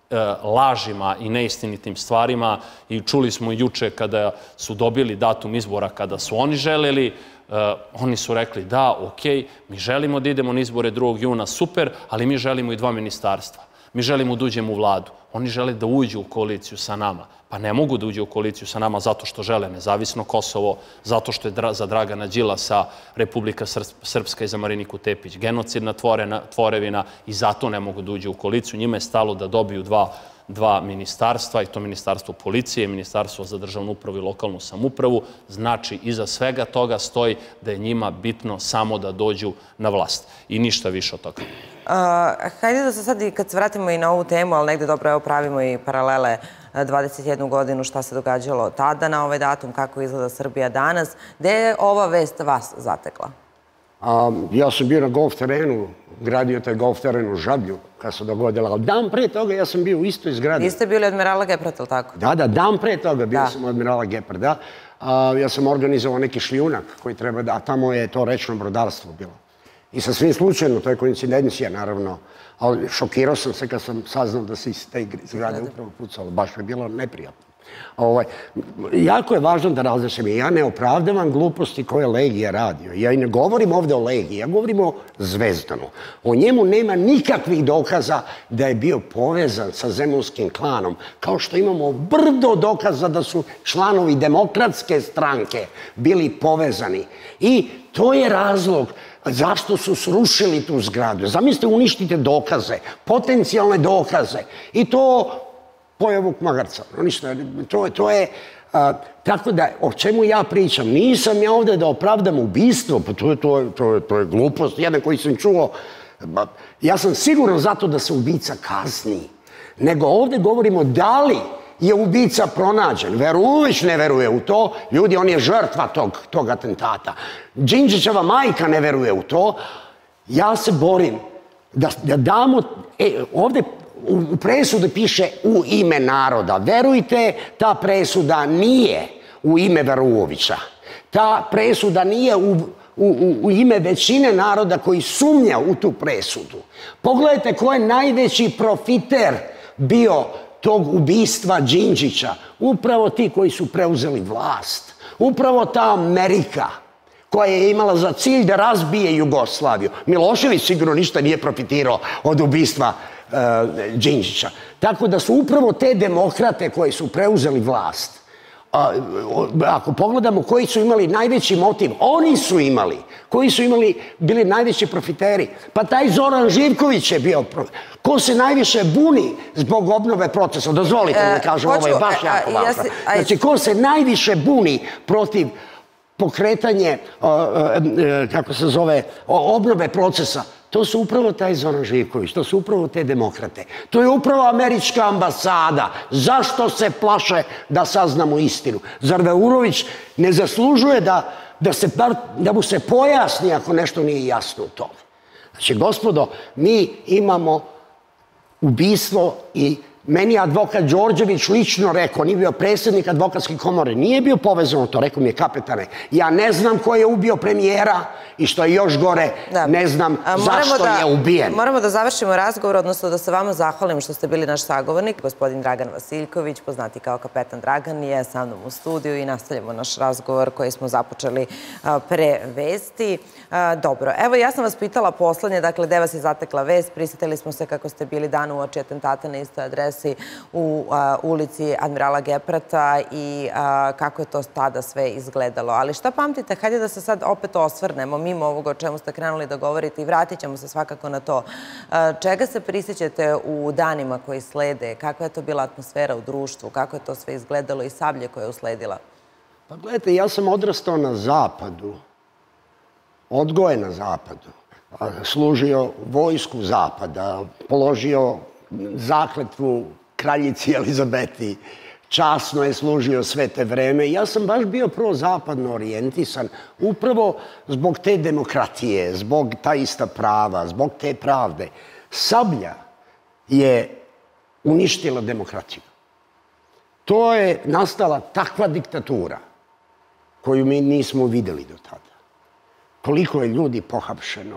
lažima i neistinitim stvarima i čuli smo juče kada su dobili datum izbora kada su oni želeli, oni su rekli da, okej, mi želimo da idemo na izbore drugog juna, super, ali mi želimo i dva ministarstva. Mi želimo da uđemo u vladu. Oni žele da uđu u koaliciju sa nama. Pa ne mogu da uđu u koaliciju sa nama zato što žele nezavisno Kosovo, zato što je za Dragana Đilasa Republika Srpska i za Mariniku Tepić genocidna tvorevina i zato ne mogu da uđu u koaliciju. Njima je stalo da dobiju dva dva ministarstva, i to Ministarstvo policije, Ministarstvo za državnu upravu i lokalnu samoupravu. Znači, iza svega toga stoji da je njima bitno samo da dođu na vlast. I ništa više od toga. Hajde da se sad, kad se vratimo i na ovu temu, ali negde dobro, evo pravimo i paralele dvadeset jednu godinu, šta se događalo tada na ovaj datum, kako izgleda Srbija danas. Gde je ova vest vas zatekla? Ja sam bio na golf terenu, gradio taj golf teren u Žablju, kad se dogodila. Ali dan pre toga ja sam bio u istoj zgradi. Vi ste bili Admirala Geprata, ili tako? Da, da, dan pre toga bio sam Admirala Geprata. Ja sam organizovao neki šljunak koji treba da, a tamo je to rečno brodarstvo bilo. I sa svim slučajno, to je koincidencija, naravno, ali šokirao sam se kad sam saznao da se iz te zgrade upravo pucalo. Baš mi je bilo neprijatno. Jako je važno da različimo. Ja ne opravdavam gluposti koje Legija radio. Ja i ne govorim ovde o Legiji, ja govorim o Zvezdanu. O njemu nema nikakvih dokaza da je bio povezan sa zemunskim klanom, kao što imamo brdo dokaza da su članovi Demokratske stranke bili povezani. I to je razlog zašto su srušili tu zgradu. Zamislite, uništite dokaze, potencijalne dokaze. I to pojeo vuk magarca. To je... Tako da, o čemu ja pričam? Nisam ja ovde da opravdam ubistvo, pa to je glupost. Jedan koji sam čuo, ja sam siguran zato da se ubica kazni. Nego ovde govorimo da li je ubica pronađen. Veruvić ne veruje u to. Ljudi, on je žrtva tog atentata. Đinđićeva majka ne veruje u to. Ja se borim da damo... Ovde u presudi piše u ime naroda. Verujte, ta presuda nije u ime Veruovića. Ta presuda nije u ime većine naroda koji sumnja u tu presudu. Pogledajte ko je najveći profiter bio tog ubistva Đinđića. Upravo ti koji su preuzeli vlast. Upravo ta Amerika koja je imala za cilj da razbije Jugoslaviju. Milošević sigurno ništa nije profitirao od ubistva Đinđića. Tako da su upravo te demokrate koji su preuzeli vlast, ako pogledamo koji su imali najveći motiv, oni su imali, koji su imali, bili najveći profiteri. Pa taj Zoran Živković je bio, ko se najviše buni zbog obnove procesa, dozvolite da kažem, ovo je baš jako važno. Znači, ko se najviše buni protiv pokretanje, kako se zove, obnove procesa, to su upravo taj Zoran Živković, to su upravo te demokrate. To je upravo američka ambasada. Zašto se plaše da saznamo istinu? Zar Verurović ne zaslužuje da mu se pojasni ako nešto nije jasno u tome? Znači, gospodo, mi imamo ubistvo i meni je advokat Đorđević lično rekao, nije bio predsjednik advokatske komore, nije bio povezano to, rekao mi je kapetane, ja ne znam ko je ubio premijera i što je još gore, ne znam zašto je ubijen. Moramo da završimo razgovor, odnosno da se vama zahvalim što ste bili naš sagovornik. Gospodin Dragan Vasiljković, poznati kao kapetan Dragan, je sa mnom u studiju i nastavljamo naš razgovor koji smo započeli pre vesti. Dobro, evo ja sam vas pitala poslednje, dakle, gde vas je zatekla vest, prisjetili smo se kako ste bili dan uoči atentata na istoj adresi u ulici Admirala Geprata i kako je to tada sve izgledalo. Ali šta pamtite? Hajde da se sad opet osvrnemo mimo ovoga o čemu ste krenuli da govorite i vratit ćemo se svakako na to. Čega se prisjećate u danima koji slede? Kakva je to bila atmosfera u društvu? Kako je to sve izgledalo i Sablje koja je usledila? Pa gledajte, ja sam odrastao na zapadu, odgojen na zapadu, služio vojsku zapada, položio zakletvu kraljici Elizabeti, časno je služio sve te vreme. Ja sam baš bio prozapadno orijentisan, upravo zbog te demokratije, zbog ta ista prava, zbog te pravde. Sablja je uništila demokratiju. To je nastala takva diktatura koju mi nismo videli do tada. Koliko je ljudi pohapšeno.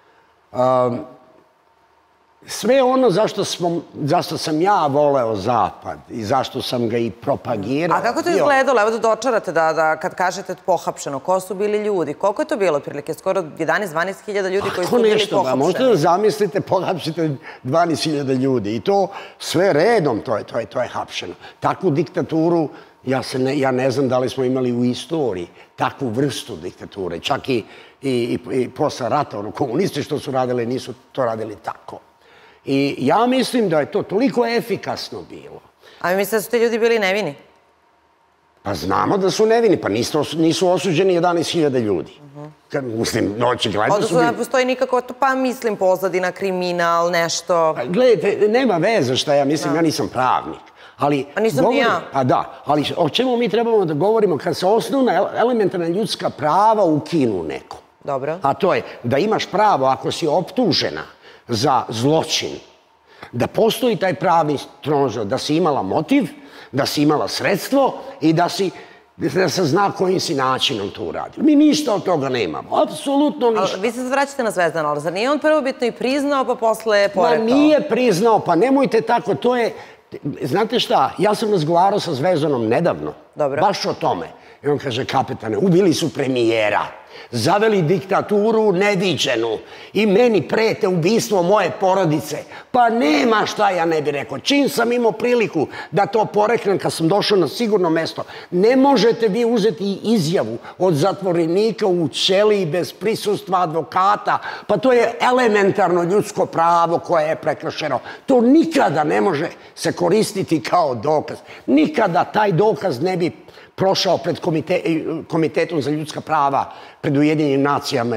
Sve ono zašto sam ja voleo Zapad i zašto sam ga i propagirao. A kako to izgledalo? Evo da dočarate da kad kažete pohapšeno, ko su bili ljudi? Koliko je to bilo otprilike? Skoro jedanaest do dvanaest hiljada ljudi koji su bili pohapšeni. Možete da zamislite, pohapšite dvanaest hiljada ljudi i to sve redom to je hapšeno. Takvu diktaturu, ja ne znam da li smo imali u istoriji takvu vrstu diktature. Čak i posle rata, komunisti što su radili nisu to radili tako. I ja mislim da je to toliko efikasno bilo. A vi mislite da su ti ljudi bili nevini? Pa znamo da su nevini, pa nisu osuđeni jedanaest hiljada ljudi. Mislim, noći gledano su bili... Odnosno, ne postoji nikako, pa mislim, pozadina, kriminal, nešto... Gledajte, nema veze šta ja mislim, ja nisam pravnik. Pa nisam ni ja. Pa da, ali o čemu mi trebamo da govorimo kad se osnovna elementarna ljudska prava ukinu neko? Dobro. A to je da imaš pravo, ako si optužena za zločin, da postoji taj pravni tronžor, da si imala motiv, da si imala sredstvo i da se zna kojim si načinom to uradio. Mi ništa od toga nemamo, apsolutno ništa. Vi se vraćate na Zvezdana, ali zar nije on prvobitno i priznao pa posle porekao? Ma nije priznao, pa nemojte tako, to je Znate šta, ja sam razgovarao sa Zvezdanom nedavno, baš o tome. I on kaže, kapetane, ubili su premijera, zaveli diktaturu neviđenu i meni prete ubistvo moje porodice. Pa nema šta ja ne bi rekao. Čim sam imao priliku da to poreknem kad sam došao na sigurno mesto, ne možete vi uzeti izjavu od zatvorenika u ćeliji bez prisustva advokata. Pa to je elementarno ljudsko pravo koje je prekršeno. To nikada ne može se koristiti kao dokaz. Nikada taj dokaz ne bi prošao pred Komitetom za ljudska prava, pred Ujedinjenim nacijama.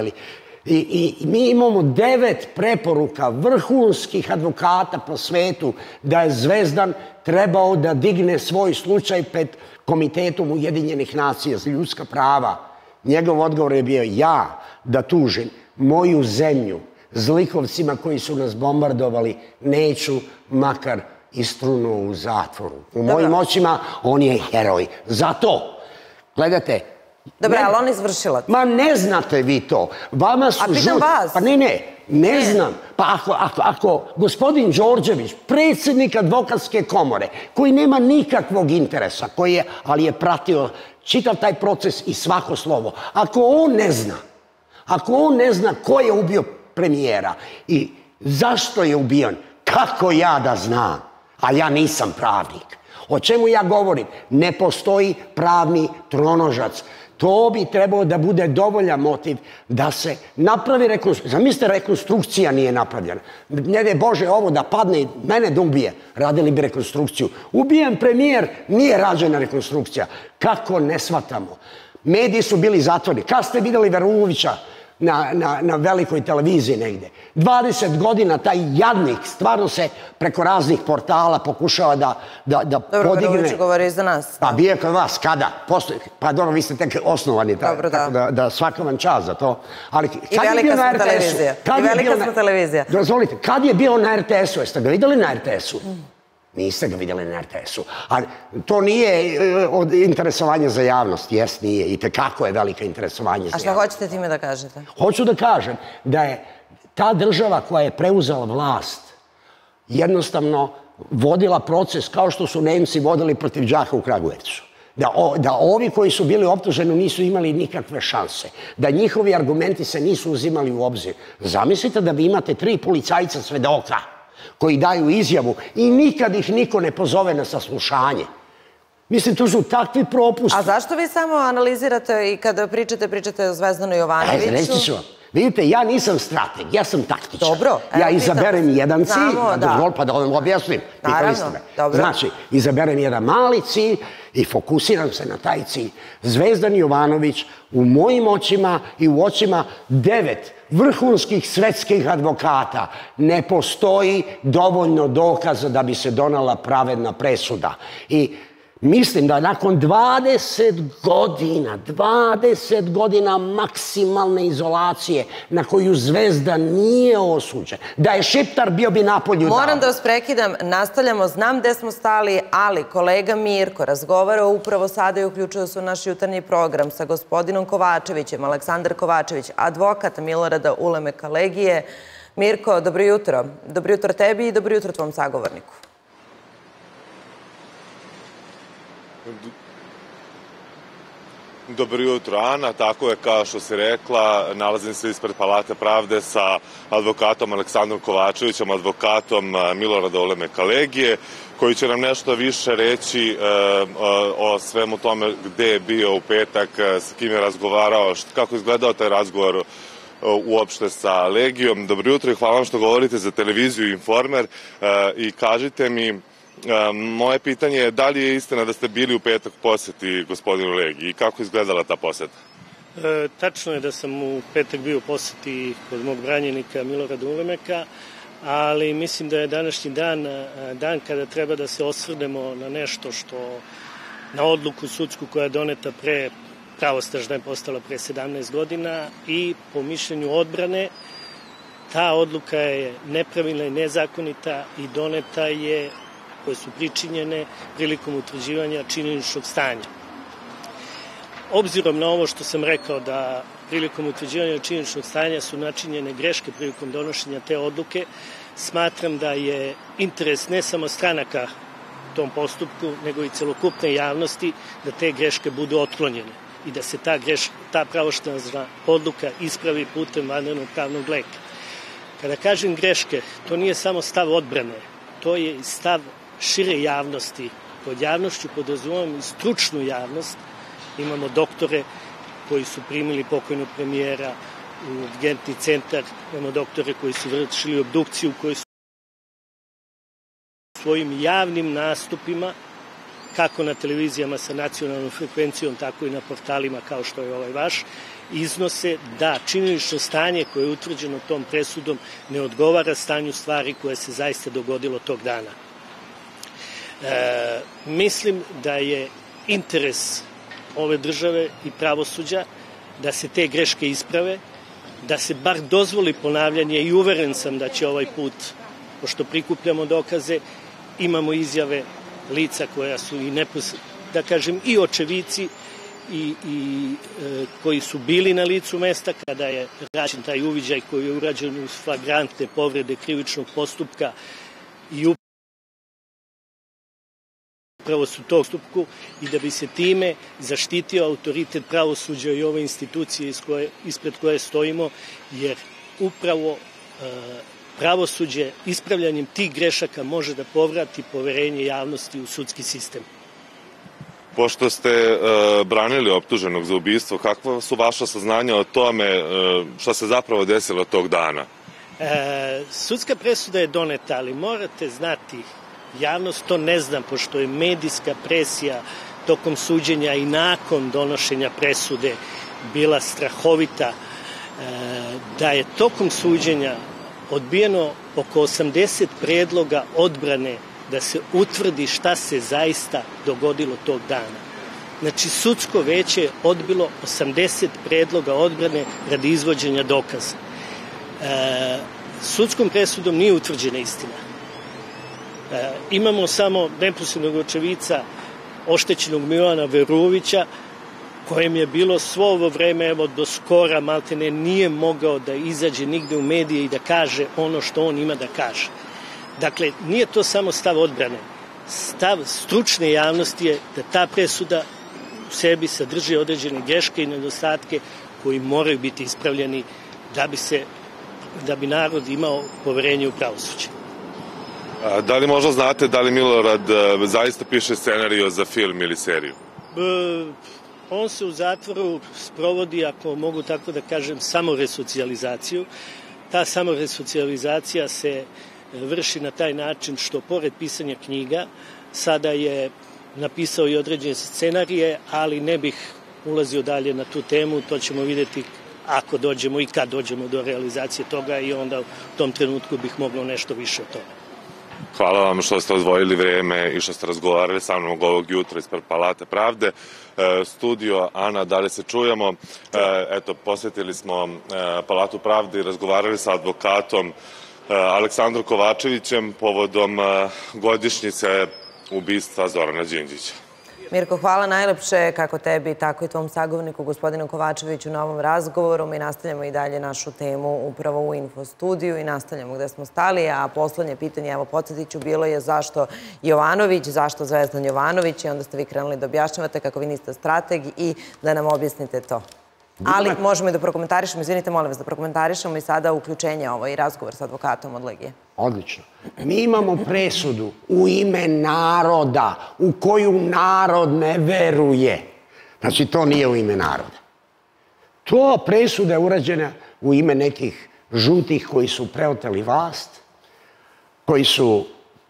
I mi imamo devet preporuka vrhunskih advokata po svetu da je Zvezdan trebao da digne svoj slučaj pred Komitetom Ujedinjenih nacija za ljudska prava. Njegov odgovor je bio ja da tužim moju zemlju zlikovcima koji su nas bombardovali, neću makar istrunuo u zatvoru. U mojim očima on je heroj. Zato, gledajte... Dobro, ali on izvršila. Ma ne znate vi to. Vama su... A pitam vas. Pa ne, ne, ne znam. Pa ako gospodin Đorđević, predsjednik advokatske komore, koji nema nikakvog interesa, koji je, ali je pratio čitav taj proces i svako slovo, ako on ne zna, ako on ne zna ko je ubio premijera i zašto je ubijan, kako ja da znam? A ja nisam pravnik. O čemu ja govorim? Ne postoji pravni tronožac. To bi trebao da bude dovoljan motiv da se napravi rekonstrukcija. Zamislite, rekonstrukcija nije napravljena. Ne daj Bože ovo da padne i mene da ubije. Radili bi rekonstrukciju. Ubijen premijer, nije rađena rekonstrukcija. Kako ne shvatamo? Mediji su bili zatvoreni. Kad ste videli Verulovića na velikoj televiziji negde? dvadeset godina taj jadnik stvarno se preko raznih portala pokušava da podigne... Dobro, Verulović govori za nas. Pa bio je kod vas, kada? Pa dobro, vi ste tek osnovani, tako da svaka vam čast za to. I velika smo televizija. I velika smo televizija. Dozvolite, kad je bio na er te esu? Jeste ga videli na er te esu? Niste ga vidjeli na er te esu. A to nije od interesovanja za javnost. Jes, nije. I tekako je velika interesovanje za javnost. A šta hoćete time da kažete? Hoću da kažem da je ta država koja je preuzela vlast jednostavno vodila proces kao što su Nemci vodili protiv đaka u Kragujevcu. Da ovi koji su bili optuženi nisu imali nikakve šanse. Da njihovi argumenti se nisu uzimali u obzir. Zamislite da vi imate tri policajca svedoka koji daju izjavu i nikad ih niko ne pozove na saslušanje. Mislim, to su takvi propusti. A zašto vi samo analizirate i kada pričate, pričate o Zvezdanu Jovanoviću? E, reći ću vam. Vidite, ja nisam strateg, ja sam taktičar. Dobro. Ja izaberem jedan cilj, pa da vam objasnim. Naravno, dobro. Znači, izaberem jedan mali cilj i fokusiram se na taj cilj. Zvezdan Jovanović u mojim očima i u očima devet vrhunskih svetskih advokata ne postoji dovoljno dokaza da bi se donala pravedna presuda. I mislim da nakon dvadeset godina, dvadeset godina maksimalne izolacije na koju Zvezda nije osuđen, da je Šiptar bio bi napolju dao. Moram da vas prekidam, nastavljamo, znam gde smo stali, ali kolega Mirko razgovara upravo sada i uključuje se u naš jutarnji program sa gospodinom Kovačevićem, Aleksandar Kovačević, advokat Milorada Ulemeka Legije. Mirko, dobro jutro. Dobro jutro tebi i dobro jutro tvom sagovorniku. Dobro jutro, Ana. Tako je, kao što si rekla, nalazim se ispred Palate pravde sa advokatom Aleksandrom Kovačevićem, advokatom Milorada Ulemeka Legije, koji će nam nešto više reći o svemu tome gde je bio u petak, s kim je razgovarao, kako je izgledao taj razgovor uopšte sa Legijom. Dobro jutro i hvala vam što govorite za televiziju Informer i kažite mi, moje pitanje je da li je istina da ste bili u petak u poseti gospodinu Legiji i kako je izgledala ta poseta? Tačno je da sam u petak bio u poseti kod mog branjenika Milorada Ulemeka, ali mislim da je današnji dan, dan kada treba da se osvrnemo na nešto što, na odluku sudsku koja je doneta pre, pravosnažna je postala pre sedamnaest godina i po mišljenju odbrane ta odluka je nepravilna i nezakonita i doneta je koje su pričinjene prilikom utvrđivanja činjeničnog stanja. Obzirom na ovo što sam rekao da prilikom utvrđivanja činjeničnog stanja su načinjene greške prilikom donošenja te odluke, smatram da je interes ne samo stranaka tom postupku, nego i celokupne javnosti, da te greške budu otklonjene i da se ta, greš, ta pravomoćna odluka ispravi putem vanrednog pravnog leka. Kada kažem greške, to nije samo stav odbrane, to je i stav šire javnosti. Pod javnošću podrazumijem i stručnu javnost. Imamo doktore koji su primili pokojnog premijera u urgentni centar, imamo doktore koji su vršili obdukciju, koji su svojim javnim nastupima, kako na televizijama sa nacionalnom frekvencijom, tako i na portalima kao što je ovaj vaš, iznose da činjenično stanje koje je utvrđeno tom presudom ne odgovara stanju stvari koje se zaista dogodilo tog dana. E, mislim da je interes ove države i pravosuđa da se te greške isprave, da se bar dozvoli ponavljanje i uveren sam da će ovaj put, pošto prikupljamo dokaze, imamo izjave lica koja su i nepos, da kažem i očevici i, i e, koji su bili na licu mesta kada je rađen taj uviđaj koji je urađen uz flagrantne povrede krivičnog postupka i upravo su to postupku i da bi se time zaštitio autoritet pravosuđa i ove institucije iz koje, ispred koje stojimo, jer upravo e, pravosuđe ispravljanjem tih grešaka može da povrati poverenje javnosti u sudski sistem. Pošto ste e, branili optuženog za ubistvo, kakva su vaša saznanja o tome e, šta se zapravo desilo tog dana? E, sudska presuda je doneta, ali morate znati, javnost to ne zna, pošto je medijska presija tokom suđenja i nakon donošenja presude bila strahovita, e, da je tokom suđenja odbijeno oko osamdeset predloga odbrane da se utvrdi šta se zaista dogodilo tog dana. Znači, sudsko veće je odbilo osamdeset predloga odbrane radi izvođenja dokaza. E, sudskom presudom nije utvrđena istina. E, imamo samo neposrednog očevica oštećenog Milana Veruovića, kojem je bilo svo ovo vreme, evo do skora, maltene nije mogao da izađe nigde u medije i da kaže ono što on ima da kaže. Dakle, nije to samo stav odbrane. Stav stručne javnosti je da ta presuda u sebi sadrži određene greške i nedostatke koji moraju biti ispravljeni da bi, se, da bi narod imao poverenje u pravosuđe. A, da li možda znate da li Milorad zaista piše scenarijo za film ili seriju? B, on se u zatvoru sprovodi, ako mogu tako da kažem, samoresocijalizaciju. Ta samoresocijalizacija se vrši na taj način što pored pisanja knjiga sada je napisao i određene scenarije, ali ne bih ulazio dalje na tu temu, to ćemo vidjeti ako dođemo i kad dođemo do realizacije toga i onda u tom trenutku bih mogao nešto više o tome. Hvala vam što ste odvojili vreme i što ste razgovarali sa mnom ovog jutra ispred Palate pravde. E, studio, Ana, da li se čujemo? E, eto, posjetili smo e, Palatu pravde i razgovarali sa advokatom e, Aleksandrom Kovačevićem povodom e, godišnjice ubistva Zorana Đinđića. Mirko, hvala najlepše kako tebi, tako i tvom sagovorniku, gospodinu Kovačeviću, na ovom razgovoru. Mi nastavljamo i dalje našu temu upravo u Infostudiju i nastavljamo gde smo stali, a poslednje pitanje, evo podsjetit ću, bilo je zašto Jovanović, zašto Zvezdan Jovanović, i onda ste vi krenuli da objašnjavate kako vi niste strateg i da nam objasnite to. Ali možemo i da prokomentarišemo, izvinite, molim vas, da prokomentarišemo i sada uključenje ovo i razgovor sa advokatom od Legije. Odlično. Mi imamo presudu u ime naroda, u koju narod ne veruje. Znači, to nije u ime naroda. To presuda je urađena u ime nekih žutih koji su preoteli vlast, koji su...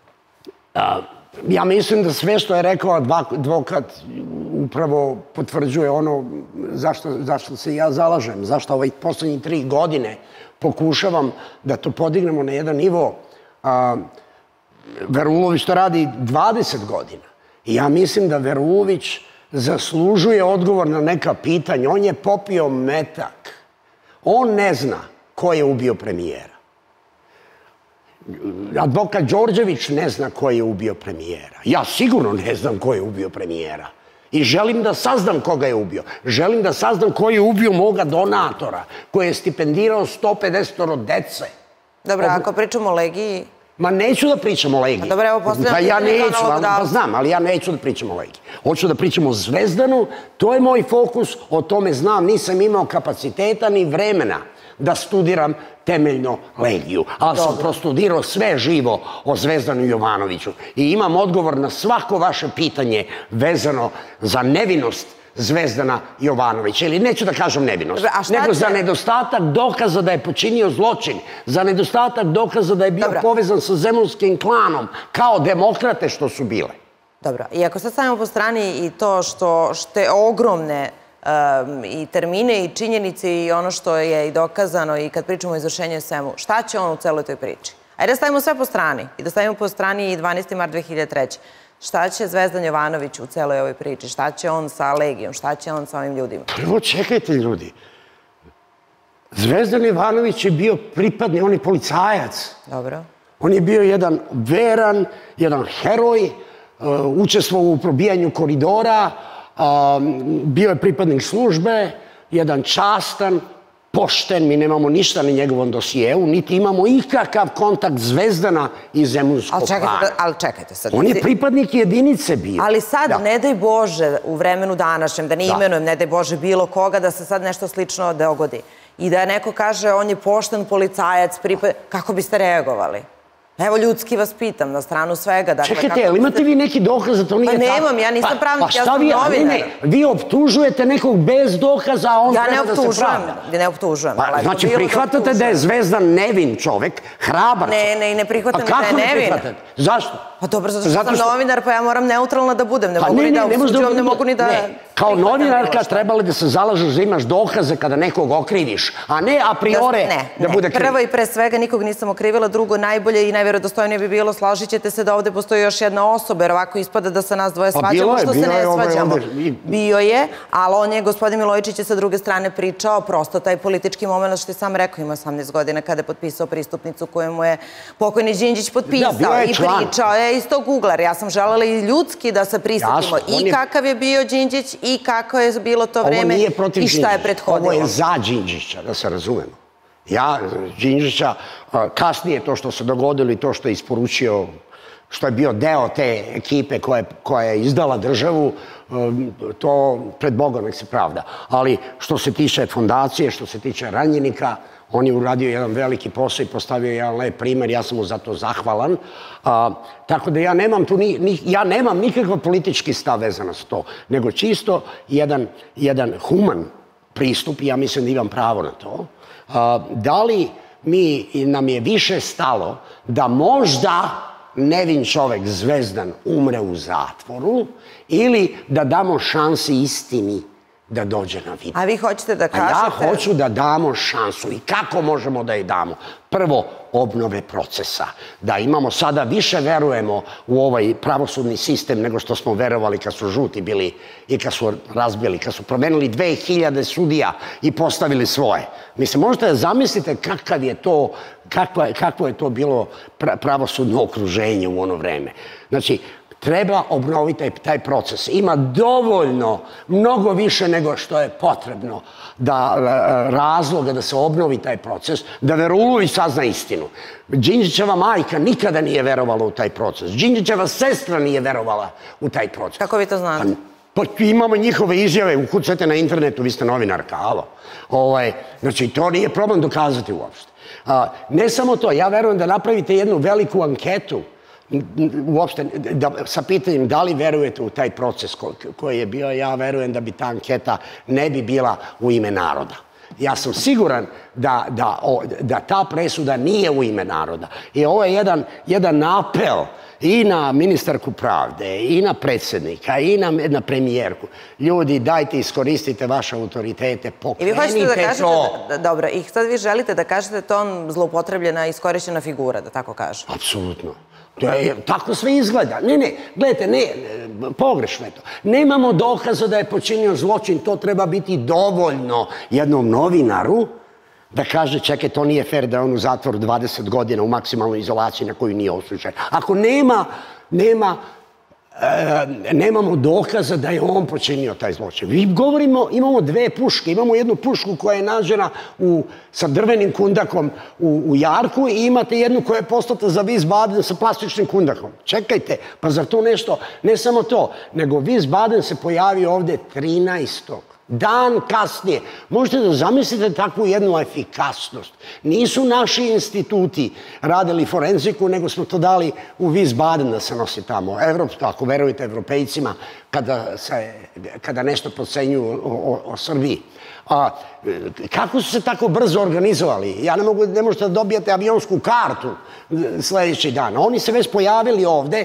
A, ja mislim da sve što je rekao advokat upravo potvrđuje ono zašto, zašto se ja zalažem, zašto ovaj poslednjih tri godine pokušavam da to podignemo na jedan nivo. A, Verulović to radi dvadeset godina. I ja mislim da Verulović zaslužuje odgovor na neka pitanja. On je popio metak. On ne zna ko je ubio premijera. Advokat Đorđević ne zna ko je ubio premijera. Ja sigurno ne znam ko je ubio premijera. I želim da saznam koga je ubio. Želim da saznam ko je ubio moga donatora, koji je stipendirao sto pedeset dece. Dobro, ako pričamo o Legiji... Ma neću da pričam o Legiji. Dobro, evo postavljam ja pitanje kao neću, nalogodavcu. pa znam, ali ja neću da pričam o Legiji. Hoću da pričam o Zvezdanu, to je moj fokus, o tome znam, nisam imao kapaciteta ni vremena da studiram temeljno Legiju. Ali sam prostudirao sve živo o Zvezdanu Jovanoviću. I imam odgovor na svako vaše pitanje vezano za nevinost Zvezdana Jovanovića. Ili neću da kažem nevinost, nego za nedostatak dokaza da je počinio zločin, za nedostatak dokaza da je bio povezan sa zemunskim klanom, kao demokrate što su bile. Dobro, i ako sad stavimo po strani i to što je ogromne i termine i činjenice i ono što je i dokazano i kad pričamo o izvršenju i svemu, šta će on u celoj toj priči? Ajde da stavimo sve po strani i da stavimo po strani i dvanaesti mart dve hiljade treće. Šta će Zvezdan Jovanović u celoj ovoj priči? Šta će on sa Legijom? Šta će on sa ovim ljudima? Prvo čekajte ljudi. Zvezdan Jovanović je bio pripadnik, on je policajac. Dobro. On je bio jedan veran, jedan heroj, učestvovao u probijanju koridora, bio je pripadnik službe, jedan častan, pošten, mi nemamo ništa na njegovom dosijeu, niti imamo ikakav kontakt Zvezdana i zemunskog klana. Ali čekajte sad. On je pripadnik jedinice bio. Ali sad, ne daj Bože, u vremenu današnjem, da ne imenujem, ne daj Bože bilo koga, da se sad nešto slično dogodi. I da neko kaže, on je pošten policajac, kako biste reagovali? Evo, ljudski vas pitam, na stranu svega. Čekajte, ali imate vi neki dokaz da to nije tako? Pa nemam, ja nisam pravnik, ja sam novinar. Vi optužujete nekog bez dokaza, a on treba da se pravda. Ja ne optužujem. Znači, prihvatate da je Zvezdan nevin čovek, hrabar čovek. Ne, ne, ne prihvatam da je nevin. A kako ne prihvatate? Zašto? Pa dobro, zato što sam novinar, pa ja moram neutralna da budem. Ne mogu ni da osuđujem, ne mogu ni da... Kao novinarka trebali da se zalažeš da imaš dokaze kada nekog okriviš, a ne a priore da bude kriv. Prvo i pre svega nikog nisam okrivila, drugo najbolje i najvjerodostojnije bi bilo, slažit ćete se da ovde postoji još jedna osoba, jer ovako ispada da se nas dvoje svađamo, što se ne svađamo. Bio je, ali on je, gospodin Milojičić je sa druge strane pričao, prosto taj politički moment što je sam rekao, ima osamnaest godina kada je potpisao pristupnicu koju mu je pokojni Đinđić potpisao i pričao je iz tog ugla. Ja sam želela i ljudski da se prisjetimo i kakav je bio Đinđić i kako je bilo to vreme i šta je prethodilo. Ovo je za Đinđića, da se razumemo. Ja, Đinđića, kasnije to što se dogodilo i to što je isporučio, što je bio deo te ekipe koja je izdala državu, to pred Bogom nek se pravda. Ali što se tiče fondacije, što se tiče ranjenika, on je uradio jedan veliki posao i postavio jedan lep primer, ja sam mu za to zahvalan. Tako da ja nemam tu, ja nemam nikakav politički stav vezano sa to, nego čisto jedan human pristup i ja mislim da imam pravo na to. Da li mi, nam je više stalo da možda nevin čovek Zvezdan umre u zatvoru ili da damo šansi istini da dođe na vid. A vi hoćete da kažete... A ja hoću da damo šansu. I kako možemo da je damo? Prvo, obnove procesa. Da imamo sada, više verujemo u ovaj pravosudni sistem nego što smo verovali kad su žuti bili i kad su razbili, kad su promenili dve hiljade sudija i postavili svoje. Mislim, možete da zamislite kakav je to, kakvo je to bilo pravosudno okruženje u ono vreme. Znači, treba obnoviti taj proces. Ima dovoljno, mnogo više nego što je potrebno razloga da se obnovi taj proces, da Verulović sazna istinu. Đinđićeva majka nikada nije verovala u taj proces. Đinđićeva sestra nije verovala u taj proces. Kako vi to znate? Pa imamo njihove izjave, ukucate na internetu, vi ste novinarka, alo. Znači, to nije problem dokazati uopšte. Ne samo to, ja verujem da napravite jednu veliku anketu uopšte, sa pitanjem da li verujete u taj proces koji je bio, ja verujem da bi ta anketa ne bi bila u ime naroda. Ja sam siguran da ta presuda nije u ime naroda. I ovo je jedan apel i na ministarku pravde, i na predsjednika, i na premijerku. Ljudi, dajte, iskoristite vaše autoritete, pokrenite to. Dobro, i sad vi želite da kažete da je to zloupotrebljena, iskorišćena figura, da tako kažem. Apsolutno. Tako sve izgleda. Ne, ne, gledajte, ne, pogrešno je to. Nemamo dokaza da je počinio zločin, to treba biti dovoljno jednom novinaru da kaže, čekaj, to nije fair da je on u zatvoru dvadeset godina u maksimalnoj izolaciji na koju nije osuđen. Ako nema, nema nemamo dokaza da je on počinio taj zločin. Mi govorimo, imamo dve puške. Imamo jednu pušku koja je nađena sa drvenim kundakom u jarku i imate jednu koja je poslata za Wiesbaden sa plastičnim kundakom. Čekajte, pa zar to nešto, ne samo to, nego Wiesbaden se pojavio ovde trinaestog Dan kasnije. Možete da zamislite takvu jednu efikasnost. Nisu naši instituti radili forenziku, nego smo to dali u Wiesbaden da se nosi tamo. Evropska, ako verujete evropejcima, kada nešto procenjuju o Srbiji. Kako su se tako brzo organizovali? Ja ne mogu, ne možete da dobijete avionsku kartu sledeći dan. Oni se već pojavili ovde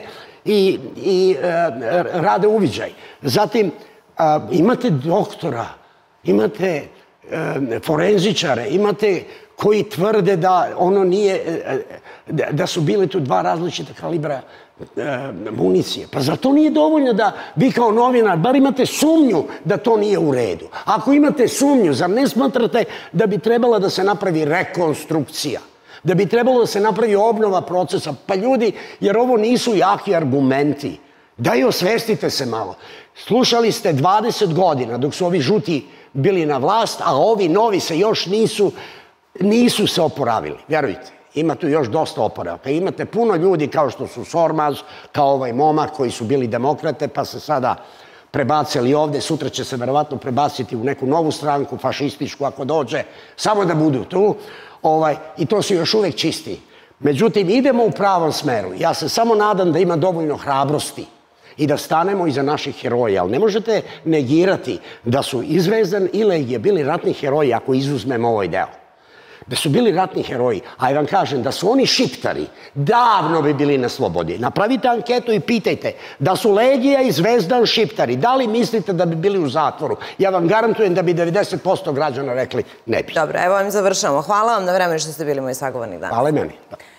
i rade uviđaj. Zatim, imate doktora, imate forenzičare, imate koji tvrde da ono nije, da su bile tu dva različita kalibra municije. Pa zar to nije dovoljno da vi kao novinar bar imate sumnju da to nije u redu? Ako imate sumnju, zar ne smatrate da bi trebala da se napravi rekonstrukcija? Da bi trebalo da se napravi obnova procesa? Pa ljudi, jer ovo nisu jaki argumenti. Daj, osvestite se malo. Slušali ste dvadeset godina dok su ovi žuti bili na vlast, a ovi novi se još nisu, nisu se oporavili. Verujte, ima tu još dosta oporavka. Imate puno ljudi kao što su Sormaz, kao ovaj momak koji su bili demokrate, pa se sada prebacili ovde. Sutra će se verovatno prebaciti u neku novu stranku, fašističku ako dođe, samo da budu tu. I to su još uvek čisti. Međutim, idemo u pravom smeru. Ja se samo nadam da ima dovoljno hrabrosti i da stanemo iza naših heroja. Ali ne možete negirati da su i Zvezdan i Legija bili ratni heroji, ako izuzmemo ovaj deo. Da su bili ratni heroji. A ja vam kažem, da su oni šiptari, davno bi bili na slobodi. Napravite anketu i pitajte da su Legija i Zvezdan šiptari. Da li mislite da bi bili u zatvoru? Ja vam garantujem da bi devedeset posto građana rekli ne bi. Dobro, evo vam završamo. Hvala vam na vremenu što ste bili moji sagovornik danas. Hvala meni.